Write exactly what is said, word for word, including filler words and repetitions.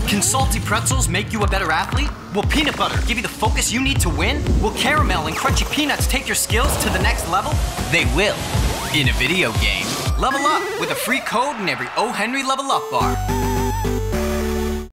Can salty pretzels make you a better athlete? Will peanut butter give you the focus you need to win? Will caramel and crunchy peanuts take your skills to the next level? They will. In a video game. Level up with a free code in every O. Henry Level Up bar.